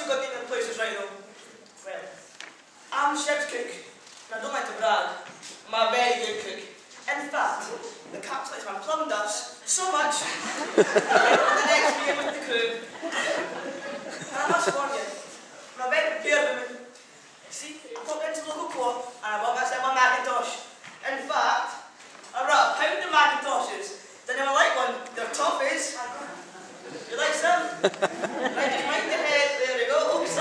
you've got to the places right though. Well, I'm chef's cook, and I don't like to brag. I'm a very good cook. In fact, the captain likes my plum duffs so much the next meal with the crew. And I must warn you, I'm a very prepared woman. See, I popped into the local co-op and I bought myself a Macintosh. In fact, I brought a pound of Macintoshes. Didn't even like one, they're toffees. You like some? Right, just mind the head, there we go. Oops,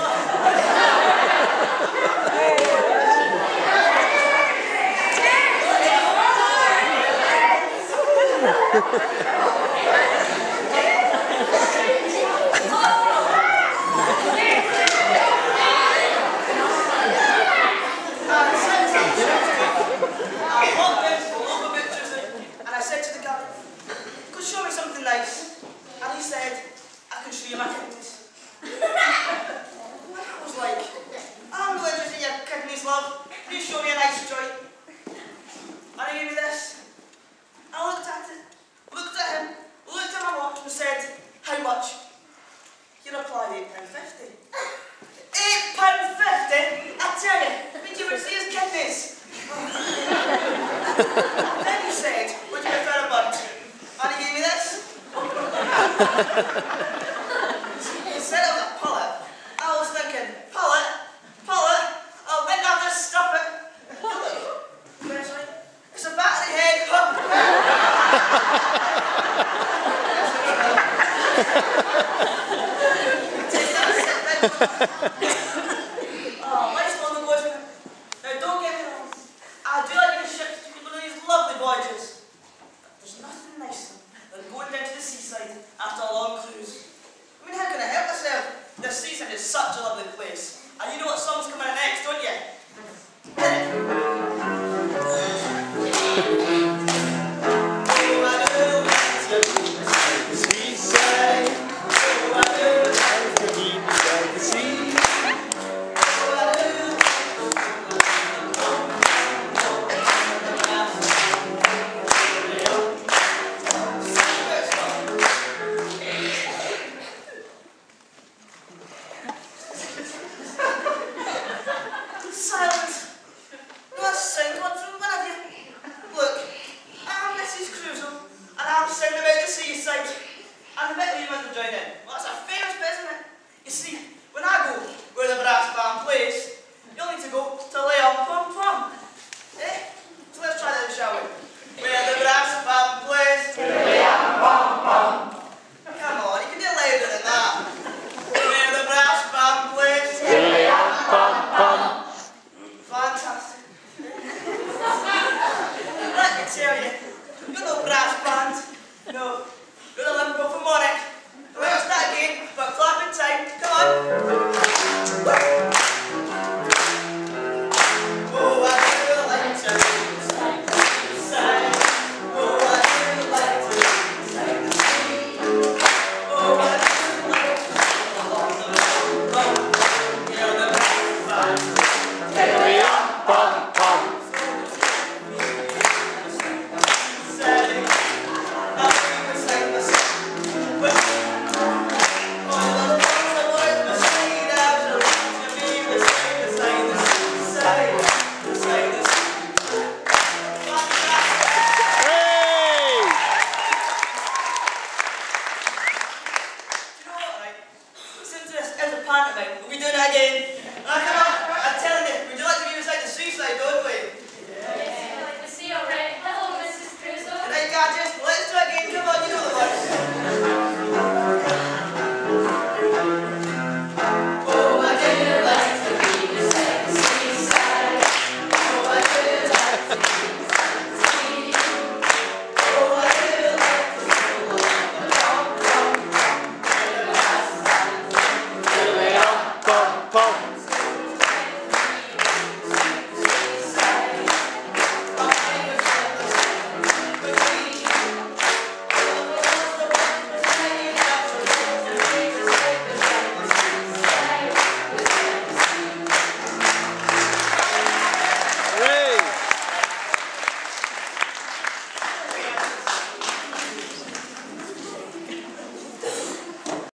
nice, and he said, I can show you my kidneys. I was like, I'm not interested in your kidneys, love. You show me a nice joint. And he gave me this. I looked at it, looked at him, looked at my watch and said, how much? He replied, £8.50. £8.50? I tell you, when you would see his kidneys. Then he said, would you prefer a bun? And he gave me this. He said it was a pullet. I was thinking, pullet? Pullet? Oh, when I just stuff it. Look, it's a battery head. Oh, life's long ago, isn't it? Now, don't get me wrong. I do like these ships to people on these lovely voyages. But there's nothing nicer than going down to the seaside after a long cruise. I mean, how can I help myself? The seaside is such a lovely place. And you know what song's coming in next, don't you? Silence. Not a sound coming from one of you. Look, I'm Mrs. Crusoe, and I'm sailing about the seaside. And the bit where you want to join in, well, that's a famous bit, isn't it? You see, when I go where the brass band plays, you'll need to go to Lyon. Eh? So let's try that, shall we? Where the brass band plays. Lyon. Come on, you can do it louder than that. Where the brass band plays. Lyon. Fantastic. Let me tell you, you're no brass band. No, you're the limbo philharmonic. Let's start again, but clapping time. Come on. Oh, I do like to sing the seaside. Oh, I do like to sing the sea. Oh, I do like to sing along the road. Hear the brass band. Pantomime. We'll be doing that again.